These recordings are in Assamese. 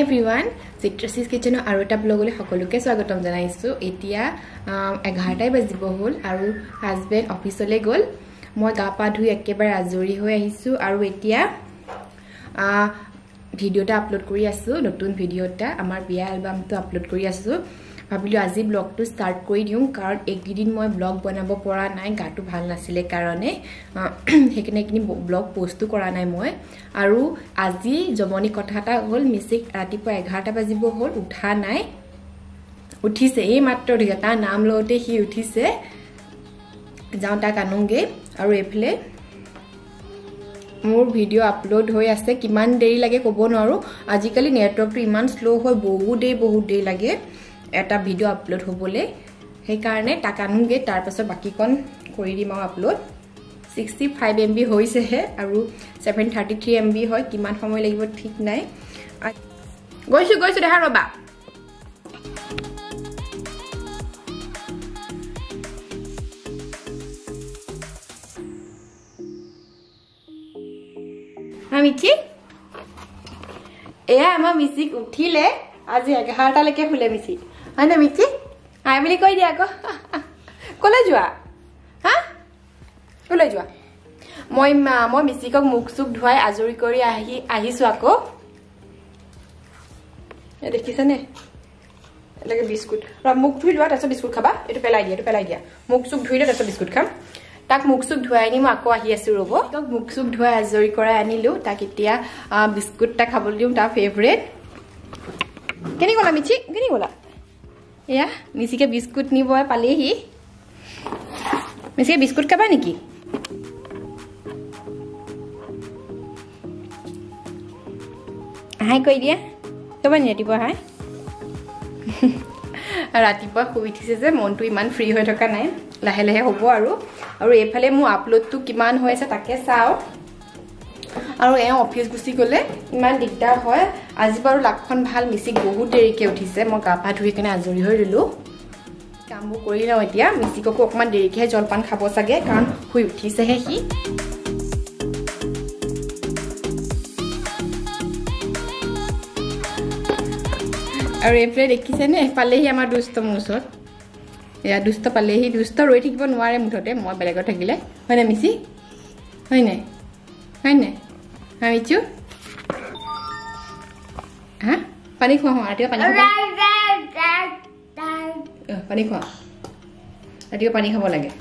everyone, Citrus's Kitchen আৰু এটা ব্লগলৈ সকলোকে স্বাগতম জনাইছো। এতিয়া 11টা বাজিব হ'ল আৰু হাজবেণ্ড অফিচলৈ গ'ল। মই গা পা ধুই একেবাৰে আজৰি হৈ আহিছো আৰু এতিয়া ভিডিওটা আপলোড কৰি আছো। নতুন ভিডিওটা আমাৰ বিয়া এলবামটো আপলোড কৰি আছো। ভাবিলো আজি ব্লগটো স্টাৰ্ট কৰি দিওঁ কাৰণ একদিন মই ব্লগ বনাব পৰা নাই, গাটো ভাল নাছিলে কাৰণে হেকনে কিনি ব্লগ পোষ্টটো কৰা নাই মই। আৰু আজি জমনি কথা এটা হ'ল, মিছিক ৰাতিপুৱা 11টা বাজিব হ'ল, উঠা নাই। উঠিছে, এই মাত্ৰ উঠিছে, তাৰ নাম লওঁতে সি উঠিছে। যাওঁ তাক আনোগে। আৰু এইফালে মোৰ ভিডিও আপলোড হৈ আছে, কিমান দেৰি লাগে ক'ব নোৱাৰো। আজিকালি নেটৱৰ্কটো ইমান শ্লো হয়, বহুত দেৰি লাগে এটা ভিডিও আপলোড হ'বলৈ। সেইকাৰণে তাক আনোগে, তাৰপাছত বাকীকণ কৰি দিম আৰু আপলোড। 65 MB হৈছেহে আৰু 733 MB হয়, কিমান সময় লাগিব ঠিক নাই। গৈছো দেখা ৰবা। মিঠি এয়া আমাৰ মিচিক উঠিলে, আজি 11টালৈকে শুলে মিচি, হয় না মিঠি? আই বুলি কৈ দিয়া আকৌ। কলৈ যোৱা? হা কলৈ যোৱা? মই মিচিকক মুখ চুখ ধুৱাই আজৰি কৰি আহিছো আকৌ। দেখিছেনে? এনেকৈ বিস্কুট মুখ ধুই লোৱা, তাৰপিছত বিস্কুট খাবা। এইটো পেলাই দিয়া, মুখ চুখ ধুই লোৱা, তাৰপিছত বিস্কুট খাম। তাক মুখ চুখ ধুৱাই আনি মই আকৌ আহি আছো ৰ'ব। তাক মুখ চুখ ধুৱাই আজৰি কৰাই আনিলো। তাক এতিয়া বিস্কুট এটা খাবলৈ দিওঁ, তাৰ ফেভৰেট। কেনি গ'লা মিচি? কেনি গ'লা? এয়া মিচিকে বিস্কুট নিব পালেহি। মিচিকে বিস্কুট খাবা নেকি? হাই কৈ দিয়া, ক'বা নি ৰাতিপুৱা হাই? ৰাতিপুৱা শুই উঠিছে যে মনটো ইমান ফ্ৰী হৈ থকা নাই, লাহে লাহে হ'ব আৰু এইফালে মোৰ আপলোডটো কিমান হৈ আছে তাকে চাওঁ। আৰু এওঁ অফিচ গুচি গ'লে ইমান দিগদাৰ হয়। আজি বাৰু লাকখন ভাল, মিচিক বহুত দেৰিকৈ উঠিছে। মই গা পা ধুই কিনে আজৰি হৈ দিলোঁ। কামবোৰ কৰি লওঁ এতিয়া। মিচিককো অকণমান দেৰিকৈহে জলপান খাব চাগে, কাৰণ শুই উঠিছেহে সি। আৰু এইফালে দেখিছেনে, পালেহি আমাৰ দুষ্ট মোৰ ওচৰত। এয়া দুষ্ট পালেহি। দুষ্ট ৰৈ থাকিব নোৱাৰে মুঠতে, মই বেলেগত থাকিলে, হয়নে মিচি? হয়নে হা মিচু? হা পানী খোৱা ৰাতিপুৱা, পানী খোৱা ৰাতিপুৱা, পানী খাব লাগে।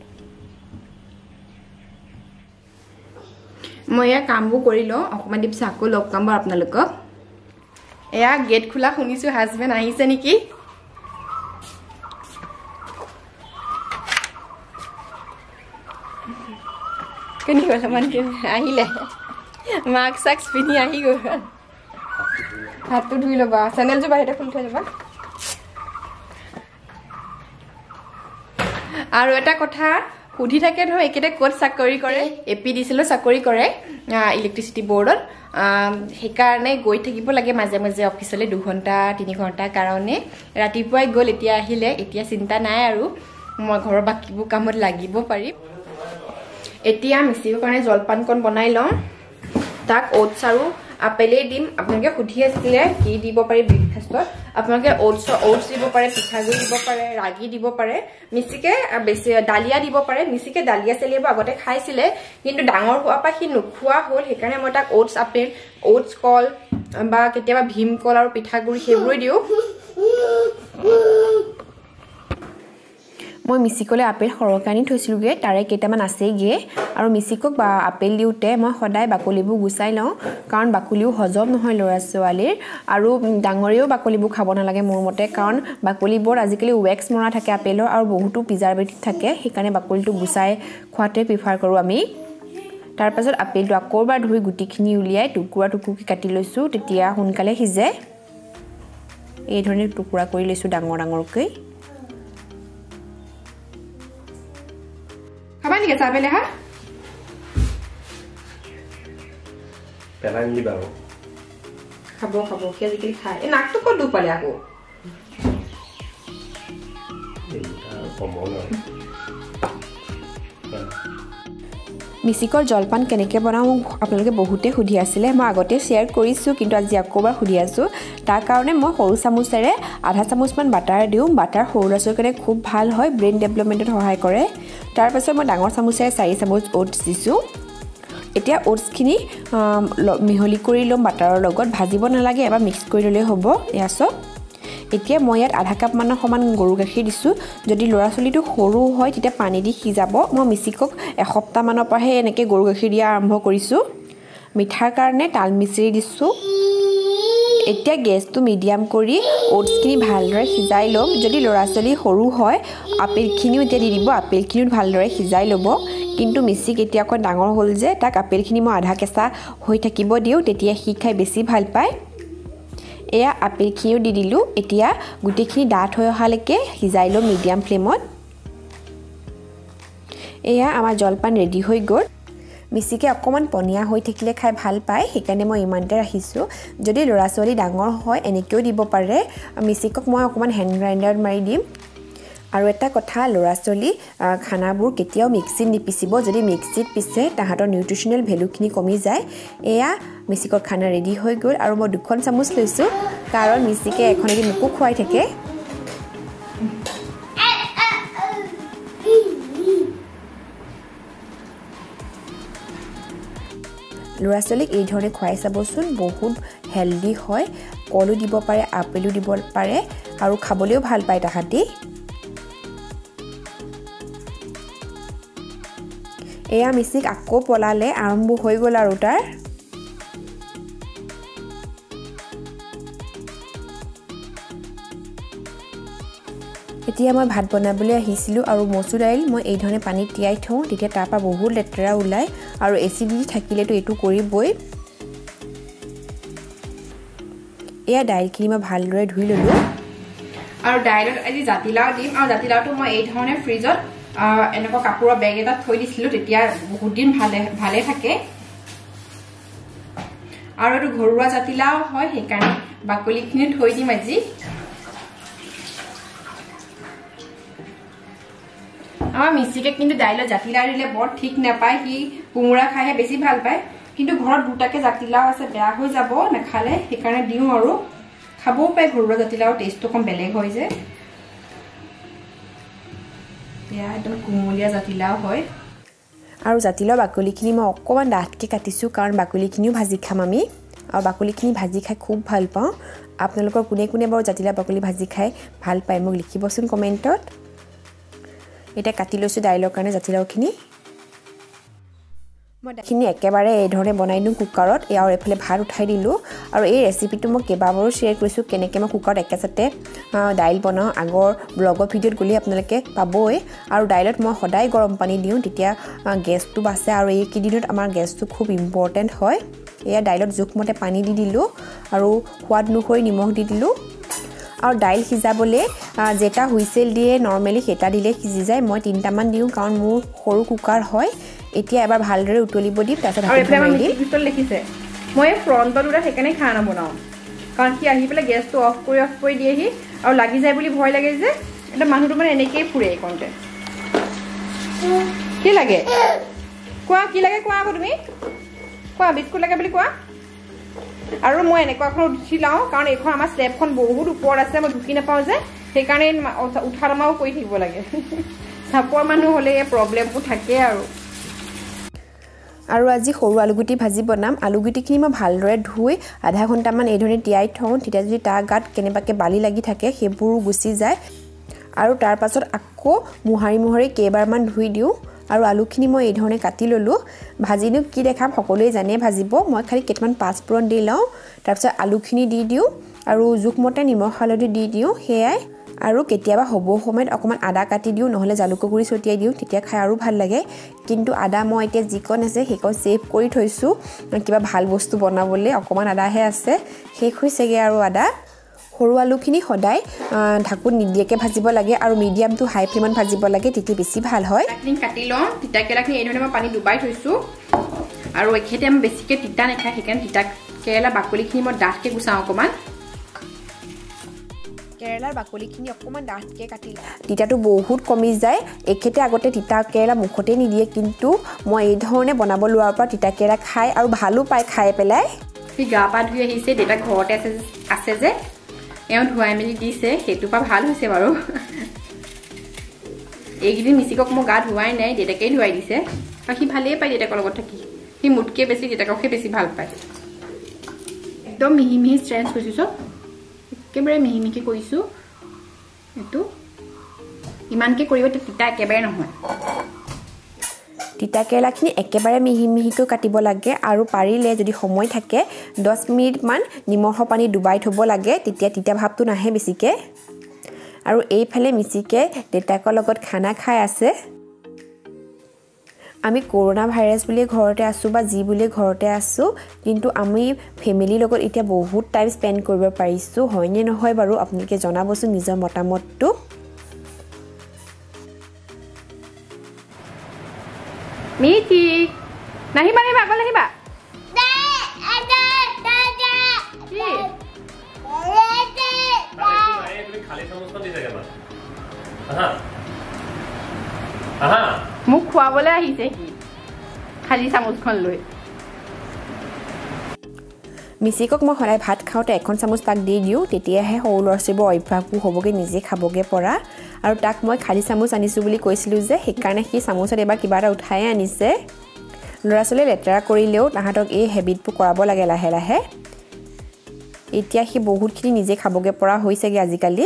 মই এয়া কামবোৰ কৰি লওঁ, অকণমান দিন পিছত আকৌ লগ পাম বাৰু আপোনালোকক। এয়া গেট খোলা শুনিছো, হাজবেণ্ড আহিছে নেকি? কেনি গ'ল? আহিলে, মাস্ক চাক্স পিন্ধি আহি গ'ল। হাতটো ধুই ল'বা, চেনেলযোৰ বাহিৰতে খুলি থৈ যাবা। আৰু এটা কথা সুধি থাকে ধৰ, একেটা ক'ত চাকৰি কৰে? এপি দিছিলোঁ, চাকৰি কৰে ইলেক্ট্ৰিচিটি বৰ্ডত। সেইকাৰণে গৈ থাকিব লাগে মাজে মাজে অফিচলৈ 2 ঘণ্টা 3 ঘণ্টাৰ কাৰণে। ৰাতিপুৱাই গ'ল, এতিয়া আহিলে। এতিয়া চিন্তা নাই আৰু, মই ঘৰৰ বাকীবোৰ কামত লাগিব পাৰিম। এতিয়া মিচিকৰ কাৰণে জলপানকণ বনাই লওঁ। তাক অ'টছ আৰু আপেলেই দিম। আপোনালোকে সুধি আছিলে কি দিব পাৰি ব্ৰেকফাষ্টত। আপোনালোকে অ'টছ দিব পাৰে, পিঠাগুড়ি দিব পাৰে, ৰাগি দিব পাৰে। মিচিকে বেছি ডালিয়া দিব পাৰে। মিচিকে ডালিয়া চালিয়াবোৰ আগতে খাইছিলে, কিন্তু ডাঙৰ হোৱাৰ পৰা সি নোখোৱা হ'ল। সেইকাৰণে মই তাক অ'টছ আপেল, অ'টছ কল বা কেতিয়াবা ভীমকল আৰু পিঠাগুড়ি সেইবোৰে দিওঁ। মই মিচিকলৈ আপেল সৰহকৈ আনি থৈছিলোঁগৈ, তাৰে কেইটামান আছেগৈ। আৰু মিচিকক আপেল দিওঁতে মই সদায় বাকলিবোৰ গুচাই লওঁ, কাৰণ বাকলিও হজম নহয় ল'ৰা ছোৱালীৰ। আৰু ডাঙৰেও বাকলিবোৰ খাব নালাগে মোৰ মতে, কাৰণ বাকলিবোৰ আজিকালি ৱেক্স মৰা থাকে আপেলৰ, আৰু বহুতো প্ৰিজাৰ্ভেটিভ থাকে। সেইকাৰণে বাকলিটো গুচাই খোৱাটোৱে প্ৰিফাৰ কৰোঁ আমি। তাৰপাছত আপেলটো আকৌ এবাৰ ধুই গুটিখিনি উলিয়াই টুকুৰাকৈ কাটি লৈছোঁ, তেতিয়া সোনকালে সিজে। এই ধৰণে টুকুৰা কৰি লৈছোঁ ডাঙৰকৈ। খাবা নেকি চাপেলে? হা পেলাই নিদিবা আৰু। খাব কি আজিকালি খাই। এই নাকটো ক'ত দুখ পালে আকৌ? মিচিকৰ জলপান কেনেকৈ বনাওঁ আপোনালোকে বহুতে সুধি আছিলে মই আগতে শ্বেয়াৰ কৰিছোঁ কিন্তু আজি আকৌ এবাৰ সুধি আছোঁ তাৰ কাৰণে মই সৰু চামুচেৰে আধা চামুচমান বাটাৰ দিওঁ বাটাৰ সৰু ল'ৰা ছোৱালীৰ কাৰণে খুব ভাল হয় ব্ৰেইন ডেভেলপমেণ্টত সহায় কৰে তাৰপাছত মই ডাঙৰ চামুচেৰে 4 চামুচ ওটছ দিছোঁ এতিয়া ওটছখিনি মিহলি কৰি ল'ম বাটাৰৰ লগত ভাজিব নালাগে এবাৰ মিক্স কৰি ল'লেই হ'ব এয়া চব এতিয়া মই ইয়াত আধা কাপ মানৰ সমান গৰু গাখীৰ দিছোঁ যদি ল'ৰা ছোৱালীটো সৰু হয় তেতিয়া পানী দি সিজাব মই মিচিকক এসপ্তাহ মানৰ পৰাহে এনেকৈ গৰু গাখীৰ দিয়া আৰম্ভ কৰিছোঁ মিঠাৰ কাৰণে তাল মিচিৰি দিছোঁ এতিয়া গেছটো মিডিয়াম কৰি ওটছখিনি ভালদৰে সিজাই ল'ম যদি ল'ৰা ছোৱালী সৰু হয় আপেলখিনিও এতিয়া দি দিব আপেলখিনিও ভালদৰে সিজাই ল'ব কিন্তু মিচিক এতিয়া অকণ ডাঙৰ হ'ল যে তাক আপেলখিনি মই আধা কেঁচা হৈ থাকিব দিওঁ তেতিয়া সি খাই বেছি ভাল পায় এয়া আপেলখিনিও দি দিলোঁ এতিয়া গোটেইখিনি ডাঠ হৈ অহালৈকে সিজাই ল'ম মিডিয়াম ফ্লেমত এয়া আমাৰ জলপান ৰেডি হৈ গ'ল মিচিকে অকণমান পনীয়া হৈ থাকিলে খাই ভাল পায় সেইকাৰণে মই ইমানতে ৰাখিছোঁ যদি ল'ৰা ছোৱালী ডাঙৰ হয় এনেকৈও দিব পাৰে মিচিকক মই অকণমান হেণ্ড গ্ৰাইণ্ডাৰত মাৰি দিম আৰু এটা কথা ল'ৰা ছোৱালী খানাবোৰ কেতিয়াও মিক্সিত নিপিচিব যদি মিক্সিত পিছে তাহাঁতৰ নিউট্ৰিশ্যনেল ভেলুখিনি কমি যায় এয়া মিচিকৰ খানা ৰেডি হৈ গ'ল আৰু মই 2খন চামুচ লৈছোঁ কাৰণ মিচিকে এখনেদি মোকো খুৱাই থাকে ল'ৰা ছোৱালীক এই ধৰণে খুৱাই চাবচোন বহুত হেল্ডি হয় কলো দিব পাৰে আপেলো দিব পাৰে আৰু খাবলৈও ভাল পায় তাহাঁতি এয়া মিচিক আকৌ পলালে আৰম্ভ হৈ গ'ল আৰু তাৰ এতিয়া মই ভাত বনাবলৈ আহিছিলোঁ আৰু মচুৰ দাইল মই এই ধৰণে পানীত তিয়াই থওঁ তেতিয়া তাৰ পৰা বহুত লেতেৰা ওলায় আৰু এচিডিটি থাকিলেতো এইটো কৰিবই এয়া দাইলখিনি মই ভালদৰে ধুই ল'লোঁ আৰু দাইলত আজি জাতিলাও দিম আৰু জাতিলাওটো মই এই ধৰণে ফ্ৰিজত এনেকুৱা কাপোৰৰ বেগ এটাত থৈ দিছিলোঁ তেতিয়া বহুত দিন ভালে থাকে আৰু এইটো ঘৰুৱা জাতিলাও হয় সেইকাৰণে বাকলিখিনি থৈ দিম আজি আমাৰ মিচিকে কিন্তু দাইলত জাতিলাও দিলে বৰ ঠিক নাপায় সি কোমোৰা খাইহে বেছি ভাল পায় কিন্তু ঘৰত দুটাকে জাতিলাও আছে বেয়া হৈ যাব নাখালে সেইকাৰণে দিওঁ আৰু খাবও পায় ঘৰুৱা জাতিলাও টেষ্টটো কম বেলেগ হয় যে এয়া একদম কোমলীয়া জাতিলাও হয় আৰু জাতিলাও বাকলিখিনি মই অকণমান ডাঠকৈ কাটিছোঁ কাৰণ বাকলিখিনিও ভাজি খাম আমি আৰু বাকলিখিনি ভাজি খাই খুব ভাল পাওঁ আপোনালোকৰ কোনে কোনে বাৰু জাতিলাও বাকলি ভাজি খাই ভাল পায় মোক লিখিবচোন কমেণ্টত এটা কাটি লৈছোঁ দাইলৰ কাৰণে জাতিলাওখিনি মই দাইলখিনি একেবাৰে এই ধৰণে বনাই দিওঁ কুকাৰত আৰু এফালে ভাত উঠাই দিলোঁ আৰু এই ৰেচিপিটো মই কেইবাবাৰো শ্বেয়াৰ কৰিছোঁ কেনেকৈ মই কুকাৰত একেচাতে দাইল বনাওঁ আগৰ ব্লগৰ ভিডিঅ'ত গ'লে আপোনালোকে পাবই আৰু দাইলত মই সদায় গৰম পানী দিওঁ তেতিয়া গেছটো বাচে আৰু এইকেইদিনত আমাৰ গেছটো খুব ইম্পৰ্টেণ্ট হয় এয়া দাইলত জোখমতে পানী দি দিলোঁ আৰু সোৱাদ অনুসৰি নিমখ দি দিলোঁ আৰু দাইল সিজাবলৈ যেটা হুইচেল দিয়ে নৰ্মেলি সেটা দিলে সিজি যায় মই 3টামান দিওঁ কাৰণ মোৰ সৰু কুকাৰ হয় এতিয়া এবাৰ ভালদৰে উতলিব দিম তাৰপিছত লিখিছে মই ফ্ৰণ্টত উঠা সেইকাৰণে খানা নবনাওঁ কাৰণ সি আহি পেলাই গেছটো অফ কৰি দিয়েহি আৰু লাগি যায় বুলি ভয় লাগে যে এটা মানুহটো মানে এনেকেই ফুৰে এইকণতে কি লাগে কোৱা কি লাগে কোৱা আকৌ তুমি কোৱা বিস্কুট লাগে বুলি কোৱা আৰু মই এনেকুৱা এখন উঠি লওঁ কাৰণ এইখন আমাৰ স্লেবখন বহুত ওপৰত আছে মই ঢুকি নাপাওঁ যে সেইকাৰণে উঠা নমাও কৰি থাকিব লাগে চাপৰ মানুহ হ'লে এই প্ৰব্লেমবোৰ থাকে আৰু আজি সৰু আলুগুটি ভাজি বনাম আলুগুটিখিনি মই ভালদৰে ধুই আধা ঘণ্টামান এই ধৰণে তিয়াই থওঁ তেতিয়া যদি তাৰ গাত কেনেবাকৈ বালি লাগি থাকে সেইবোৰো গুচি যায় আৰু তাৰ পাছত আকৌ মোহাৰি কেইবাৰমান ধুই দিওঁ আৰু আলুখিনি মই এই ধৰণে কাটি ল'লোঁ ভাজিনো কি দেখাম সকলোৱে জানে ভাজিব মই খালি কেইটামান পাঁচফোৰণ দি লওঁ তাৰপিছত আলুখিনি দি দিওঁ আৰু জোখমতে নিমখ হালধি দি দিওঁ সেয়াই আৰু কেতিয়াবা হ'ব সময়ত অকণমান আদা কাটি দিওঁ নহ'লে জালুকৰ গুড়ি ছটিয়াই দিওঁ তেতিয়া খাই আৰু ভাল লাগে কিন্তু আদা মই এতিয়া যিকণ আছে সেইকণ ছেভ কৰি থৈছোঁ কিবা ভাল বস্তু বনাবলৈ অকণমান আদাহে আছে শেষ হৈছেগৈ আৰু আদা সৰু আলুখিনি সদায় ঢাকুন নিদিয়াকৈ ভাজিব লাগে আৰু মিডিয়াম টু হাই ফ্লেমত ভাজিব লাগে তেতিয়া বেছি ভাল হয় কাটি লওঁ তিতা কেৰেলাখিনি এই ধৰণে মই পানী ডুবাই থৈছোঁ আৰু এখেতে আমি বেছিকৈ তিতা নাখায় সেইকাৰণে তিতা কেৰেলা বাকলিখিনি মই ডাঠকৈ গুচাওঁ অকণমান কেৰেলাৰ বাকলিখিনি অকণমান ডাঠকৈ কাটি তিতাটো বহুত কমি যায় এখেতে আগতে তিতা কেৰেলা মুখতে নিদিয়ে কিন্তু মই এই ধৰণে বনাব লোৱাৰ পৰা তিতা কেৰেলা খাই আৰু ভালো পায় খাই পেলাই সি গা পা ধুই আহিছে দেউতা ঘৰতে আছে যে এওঁ ধুৱাই মেলি দিছে সেইটোৰ পৰা ভাল হৈছে বাৰু এইকেইদিন মিচিকক মই গা ধুৱাই নাই দেউতাকেই ধুৱাই দিছে আৰু সি ভালেই পায় দেউতাকৰ লগত থাকি সি মোতকৈ বেছি দেউতাককহে বেছি ভাল পায় একদম মিহি মিহি ষ্ট্ৰেঞ্চ কৰিছোঁ একেবাৰে মিহি মিহি কৰিছোঁ এইটো ইমানকৈ কৰিব তিতা একেবাৰে নহয় তিতা কেৰেলাখিনি একেবাৰে মিহি মিহিকৈ কাটিব লাগে আৰু পাৰিলে যদি সময় থাকে 10 মিনিটমান নিমখৰ পানী ডুবাই থ'ব লাগে তেতিয়া তিতা ভাৱটো নাহে বেছিকৈ আৰু এইফালে মিচিকে দেউতাকৰ লগত খানা খাই আছে আমি কৰোনা ভাইৰাছ বুলিয়ে ঘৰতে আছোঁ বা যি বুলিয়ে ঘৰতে আছোঁ কিন্তু আমি ফেমিলিৰ লগত এতিয়া বহুত টাইম স্পেণ্ড কৰিব পাৰিছোঁ হয়নে নহয় বাৰু আপোনালোকে জনাবচোন নিজৰ মতামতটো মিতি নাহিবা নাহিবা আগলৈ আহিবা মোক খুৱাবলৈ আহিছে সি খালি চামুচখন লৈ মিচিকক মই সদায় ভাত খাওঁতে এখন চামুচ তাক দি দিওঁ তেতিয়াহে সৰু ল'ৰা ছোৱালীবোৰ অভ্যাসবোৰ হ'বগৈ নিজে খাবগৈ পৰা আৰু তাক মই খালি চামুচ আনিছোঁ বুলি কৈছিলোঁ যে সেইকাৰণে সি চামুচত এবাৰ কিবা এটা উঠাই আনিছে ল'ৰা ছোৱালীয়ে লেতেৰা কৰিলেও তাহাঁতক এই হেবিটবোৰ কৰাব লাগে লাহে লাহে এতিয়া সি বহুতখিনি নিজে খাবগৈ পৰা হৈছেগৈ আজিকালি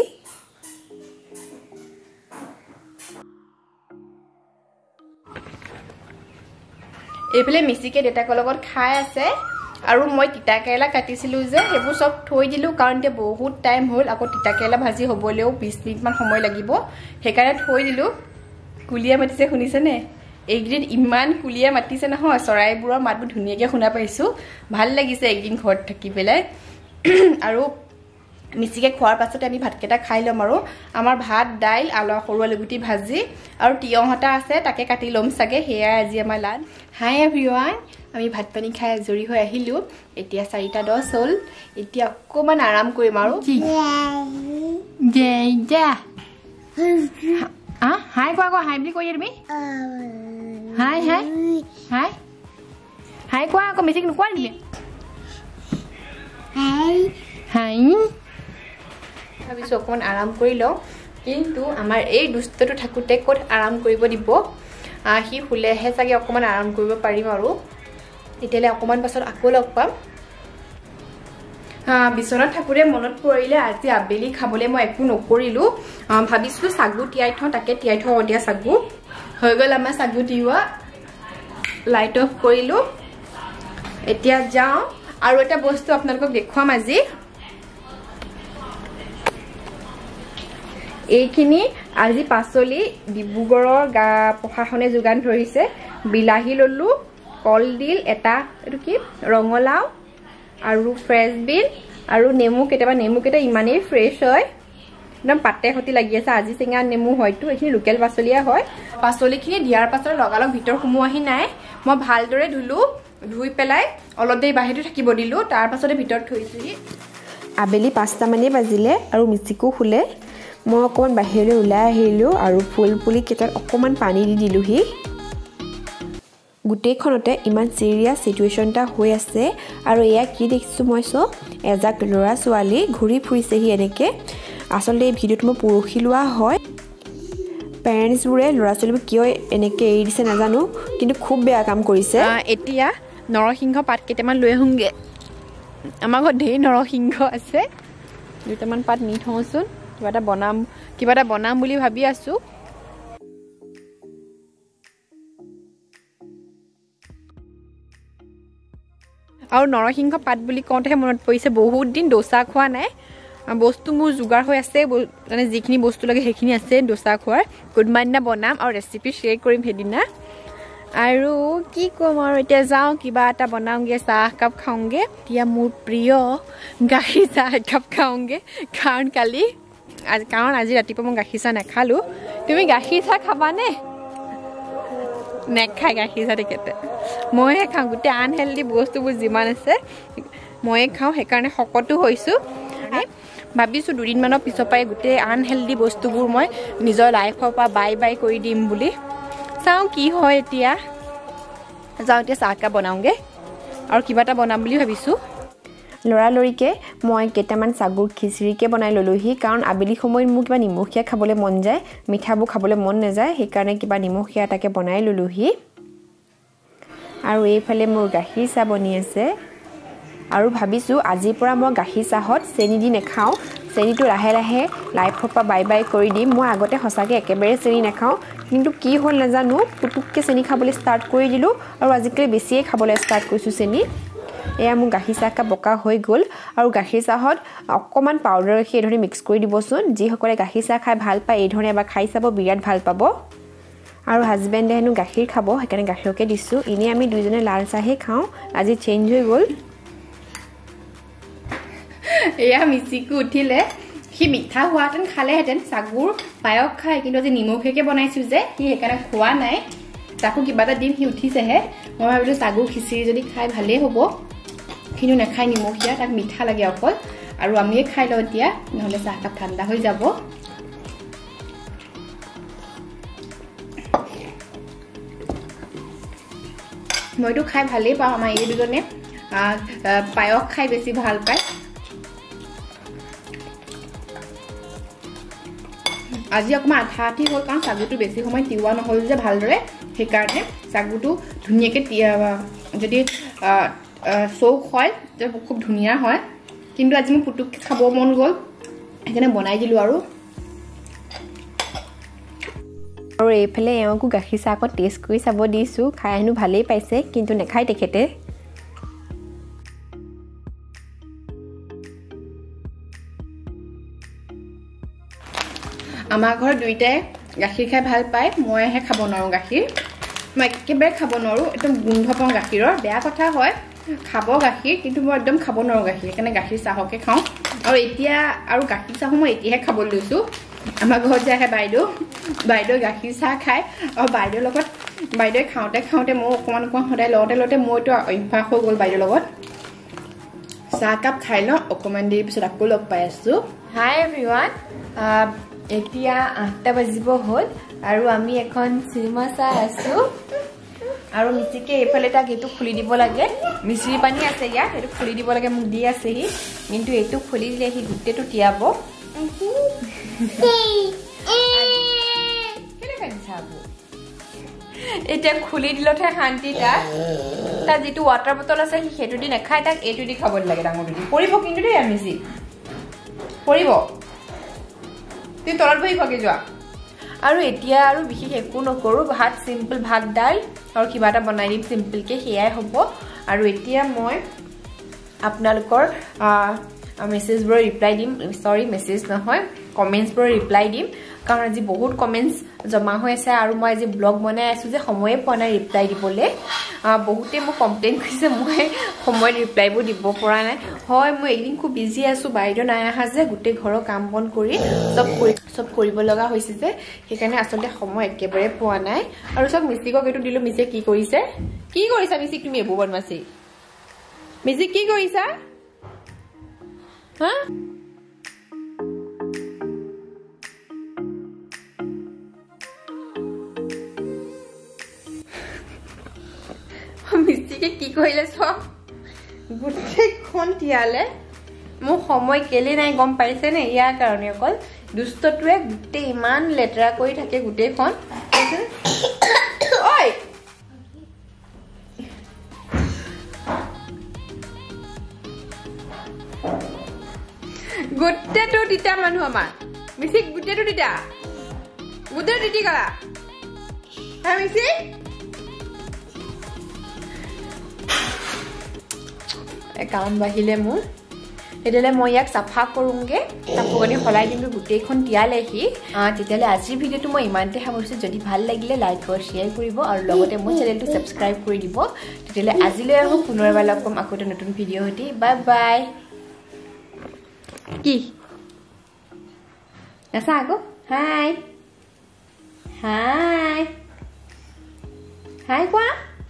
এইফালে মিচিকে দেউতাকৰ লগত খাই আছে আৰু মই তিতা কেৰেলা কাটিছিলোঁ যে সেইবোৰ চব থৈ দিলোঁ কাৰণ এতিয়া বহুত টাইম হ'ল আকৌ তিতা কেৰেলা ভাজি হ'বলৈও 20 মিনিটমান সময় লাগিব সেইকাৰণে থৈ দিলোঁ কুলিয়া মাতিছে শুনিছেনে এইকেইদিন ইমান কুলিয়া মাতিছে নহয় চৰাইবোৰৰ মাতবোৰ ধুনীয়াকৈ শুনা পাইছোঁ ভাল লাগিছে একদিন ঘৰত থাকি পেলাই আৰু মিচিকে খোৱাৰ পাছতে আমি ভাতকেইটা খাই ল'ম আৰু আমাৰ ভাত দাইল আলু সৰু আলুগুটি ভাজি আৰু তিয়ঁহ এটা আছে তাকে কাটি ল'ম চাগে সেয়াই আজি আমাৰ লাঞ্চ হাই এভৰিৱান আমি ভাত পানী খাই আজৰি হৈ আহিলোঁ এতিয়া 4:10 হ'ল এতিয়া অকণমান আৰাম কৰিম আৰু হাই কোৱা কোৱা হাই বুলি কৈ দিয়া তুমি হাই হাই হাই হাই কোৱা আকৌ মিচিক নোকোৱা নেকি হাই ভাবিছোঁ অকণমান আৰাম কৰি লওঁ কিন্তু আমাৰ এই দুষ্টটো থাকোঁতে ক'ত আৰাম কৰিব দিব সি শুলেহে চাগে অকণমান আৰাম কৰিব পাৰিম আৰু তেতিয়াহ'লে অকণমান পাছত আকৌ লগ পাম বিচনাত থাকোঁতে মনত পৰিলে আজি আবেলি খাবলৈ মই একো নকৰিলোঁ ভাবিছিলোঁ চাগু তিয়াই থওঁ তাকে তিয়াই থওঁ এতিয়া চাগু হৈ গ'ল আমাৰ চাগু তিওৱা লাইট অফ কৰিলোঁ এতিয়া যাওঁ আৰু এটা বস্তু আপোনালোকক দেখুৱাম আজি এইখিনি আজি পাচলি ডিব্ৰুগড়ৰ প্ৰশাসনে যোগান ধৰিছে বিলাহী ল'লোঁ কলডিল এটা এইটো কি ৰঙালাও আৰু ফ্ৰেছ বিন আৰু নেমু কেইটা ইমানেই ফ্ৰেছ হয় একদম পাতে সতি লাগি আছে আজি চিঙা নেমু হয়তো এইখিনি লোকেল পাচলিয়ে হয় পাচলিখিনি দিয়াৰ পাছত লগালগ ভিতৰ সোমোৱাহি নাই মই ভালদৰে ধুলোঁ ধুই পেলাই অলপ দেৰি বাহিৰতে থাকিব দিলোঁ তাৰ পাছতে ভিতৰত থৈছোঁহি আবেলি 5টা মানেই বাজিলে আৰু মিচিকো শুলে মই অকণমান বাহিৰলৈ ওলাই আহিলোঁ আৰু ফুল পুলি কেইটাত অকণমান পানী দি দিলোঁহি গোটেইখনতে ইমান চিৰিয়াছ চিটুৱেশ্যন এটা হৈ আছে আৰু এয়া কি দেখিছোঁ মই এজাক ল'ৰা ছোৱালী ঘূৰি ফুৰিছেহি এনেকৈ আচলতে এই ভিডিঅ'টো মই পৰহি লোৱা হয় পেৰেণ্টছবোৰে ল'ৰা ছোৱালীবোৰ কিয় এনেকৈ এৰি দিছে নাজানো কিন্তু খুব বেয়া কাম কৰিছে এতিয়া নৰসিংহ পাত কেইটামান লৈ আহোঁগৈ আমাৰ ঘৰত ঢেৰ নৰসিংহ আছে দুটামান পাত নি থওঁচোন কিবা এটা বনাম বুলি ভাবি আছোঁ আৰু নৰসিংহ পাত বুলি কওঁতেহে মনত পৰিছে বহুত দিন ডোচা খোৱা নাই বস্তু মোৰ যোগাৰ হৈ আছে মানে যিখিনি বস্তু লাগে সেইখিনি আছে ডোচা খোৱাৰ কোনোবা দিনা বনাম আৰু ৰেচিপি শ্বেয়াৰ কৰিম সেইদিনা আৰু কি ক'ম আৰু এতিয়া যাওঁ কিবা এটা বনাওঁগৈ চাহ একাপ খাওঁগৈ এতিয়া মোৰ প্ৰিয় গাখীৰ চাহ একাপ খাওঁগৈ কাৰণ আজি ৰাতিপুৱা মই গাখীৰ চাহ নাখালোঁ তুমি গাখীৰ চাহ খাবানে নেখায় গাখীৰ চাহ তেখেতে ময়ে খাওঁ গোটেই আনহেল্ডি বস্তুবোৰ যিমান আছে ময়ে খাওঁ সেইকাৰণে শকতো হৈছোঁ ভাবিছোঁ দুদিনমানৰ পিছৰ পৰাই গোটেই আনহেল্ডি বস্তুবোৰ মই নিজৰ লাইফৰ পৰা বাই কৰি দিম বুলি চাওঁ কি হয় এতিয়া যাওঁ এতিয়া চাহ একাপ বনাওঁগৈ আৰু কিবা এটা বনাম বুলি ভাবিছোঁ লৰালৰিকে মই কেইটামান চাগুৰ খিচিৰিকে বনাই ল'লোহি কাৰণ আবেলি সময়ত মোৰ কিবা নিমখীয়া খাবলৈ মন যায় মিঠাবোৰ খাবলৈ মন নাযায় সেইকাৰণে কিবা নিমখীয়া এটাকে বনাই ল'লোহি আৰু এইফালে মোৰ গাখীৰ চাহ বনি আছে আৰু ভাবিছোঁ আজিৰ পৰা মই গাখীৰ চাহত চেনি দি নাখাওঁ চেনিটো লাহে লাহে লাইফৰ পৰা বাই কৰি দিম মই আগতে সঁচাকৈ একেবাৰে চেনি নাখাওঁ কিন্তু কি হ'ল নাজানো পুতুককৈ চেনি খাবলৈ ষ্টাৰ্ট কৰি দিলোঁ আৰু আজিকালি বেছিয়ে খাবলৈ ষ্টাৰ্ট কৰিছোঁ চেনি এয়া মোৰ গাখীৰ চাহ কাপ বকা হৈ গ'ল আৰু গাখীৰ চাহত অকণমান পাউডাৰ ৰাখি এইধৰণে মিক্স কৰি দিবচোন যিসকলে গাখীৰ চাহ খাই ভাল পায় এইধৰণে এবাৰ খাই চাব বিৰাট ভাল পাব আৰু হাজবেণ্ডে হেনো গাখীৰ খাব সেইকাৰণে গাখীৰকে দিছোঁ এনেই আমি দুইজনে লাল চাহেই খাওঁ আজি চেঞ্জ হৈ গ'ল এয়া মিচিকো উঠিলে সি মিঠা হোৱাহেঁতেন খালেহেঁতেন চাগুৰ পায়স খায় কিন্তু আজি নিমখীয়াকৈ বনাইছোঁ যে সি সেইকাৰণে খোৱা নাই তাকো কিবা এটা দিম সি উঠিছেহে মই ভাবিলোঁ চাগুৰ খিচিৰি যদি খাই ভালেই হ'ব কিন্তু নাখায় নিমখীয়া তাক মিঠা লাগে অকল আৰু আমিয়ে খাই লওঁ এতিয়া নহ'লে চাহকাপ ঠাণ্ডা হৈ যাব মইতো খাই ভালেই পাওঁ আমাৰ এই দুজনে পায়স খাই বেছি ভাল পায় আজি অকণমান আঠা আঠি হ'ল কাৰণ চাগুটো বেছি সময় তিওৱা নহ'ল যে ভালদৰে সেইকাৰণে চাগুটো ধুনীয়াকৈ যদি চৌক হয় তেতিয়া খুব ধুনীয়া হয় কিন্তু আজি মোৰ পুতুককৈ খাব মন গ'ল সেইকাৰণে বনাই দিলোঁ আৰু এইফালে এওঁকো গাখীৰ চাহ আকৌ টেষ্ট কৰি চাব দিছোঁ খাই হেনো ভালেই পাইছে কিন্তু নাখায় তেখেতে আমাৰ ঘৰত দুইটাই গাখীৰ খাই ভাল পায় মইহে খাব নোৱাৰোঁ গাখীৰ মই একেবাৰে খাব নোৱাৰোঁ একদম গোন্ধ পাওঁ গাখীৰৰ বেয়া কথা হয় খাব গাখীৰ কিন্তু মই একদম খাব নোৱাৰোঁ গাখীৰ সেইকাৰণে গাখীৰ চাহকে খাওঁ আৰু এতিয়া আৰু গাখীৰ চাহো মই এতিয়াহে খাবলৈ লৈছোঁ আমাৰ ঘৰত যে আহে বাইদেউ গাখীৰ চাহ খায় আৰু বাইদেউৰ লগত বাইদেৱে খাওঁতে মই অকণমান সদায় লওঁতে মইতো অভ্যাস হৈ গ'ল বাইদেউৰ লগত চাহকাপ খাই লওঁ অকণমান দেৰি পিছত আকৌ লগ পাই আছোঁ হাই এভৰিৱান এতিয়া 8টা বাজিব হ'ল আৰু আমি এখন চিনেমা চাই আছোঁ আৰু মিচিকে এইফালে তাক এইটো খুলি দিব লাগে মিচিৰি পানী আছে ইয়াত এইটো খুলি দিব লাগে মোক দি আছেহি কিন্তু এইটো খুলি দিলে সি গোটেইটো তিয়াব এতিয়া খুলি দিলতহে শান্তি তাৰ যিটো ৱাটাৰ বটল আছে সি সেইটো দি নাখায় তাক এইটো দি খাব লাগে ডাঙৰটো দি পৰিব কিন্তু দেই মিচি পৰিব তুই তলত বহি খোৱাকৈ যোৱা আৰু এতিয়া আৰু বিশেষ একো নকৰোঁ ভাত চিম্পল ভাত দাইল আৰু কিবা এটা বনাই দিম চিম্পলকৈ সেয়াই হ'ব আৰু এতিয়া মই আপোনালোকৰ মেছেজবোৰৰ ৰিপ্লাই দিম মেছেজ নহয় কমেণ্টছবোৰৰ ৰিপ্লাই দিম কাৰণ আজি বহুত কমেণ্টছ জমা হৈ আছে আৰু মই আজি ব্লগ বনাই আছোঁ যে সময়ে পোৱা নাই ৰিপ্লাই দিবলৈ বহুতে মোক কমপ্লেইন কৰিছে মই সময়ত ৰিপ্লাইবোৰ দিব পৰা নাই হয় মই একদিন খুব বিজি আছোঁ বাইদেউ নাই অহা যে গোটেই ঘৰৰ কাম বন কৰি চব কৰিব লগা হৈছে যে সেইকাৰণে আচলতে সময় একেবাৰে পোৱা নাই আৰু চব মিচিকক এইটো দিলোঁ মিচিক কি কৰিছা মিচিক তুমি এইবোৰ বনমাচি মিচিক কি কৰিছা হা মিচিকে কি কৰিলে চব গোটেইখন তিয়ালে মোৰ সময় কেলে নাই গম পাইছে নে ইয়াৰ কাৰণে অকল দুষ্টটোৱে গোটেই ইমান লেতেৰা কৰি থাকে গোটেইখন ঐ গোটেইটো তিতা মানুহ আমাৰ মিচিক গোটেইটো তিতা তিতি গলা হা মিচিক কাম বাঢ়িলে মোৰ তেতিয়াহ'লে মই ইয়াক চাফা কৰোঁগৈ কাপোৰ কানি সলাই দিমগৈ গোটেইখন তিয়ালেহি তেতিয়াহ'লে আজিৰ ভিডিঅ'টো মই ইমানতে সামৰিছোঁ যদি ভাল লাগিলে লাইক আৰু শ্বেয়াৰ কৰিব আৰু লগতে মোৰ চেনেলটো ছাবস্ক্ৰাইব কৰি দিব তেতিয়াহ'লে আজিলৈ আহোঁ পুনৰ এবাৰ লগ পাম আকৌ এটা নতুন ভিডিঅ' সৈতে বাই বাই কি আছা আকৌ হাই কোৱা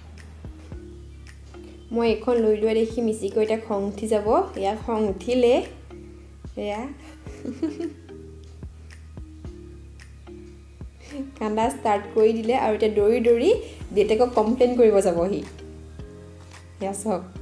মই এইখন লৈ লোৱা দেখি মিচিকৈ এতিয়া খং উঠি যাব ইয়াৰ খং উঠিলে এয়া কান্দা ষ্টাৰ্ট কৰি দিলে আৰু এতিয়া দৌৰি দৌৰি দেউতাকক কমপ্লেইন কৰিব যাবহি সেয়া চাওক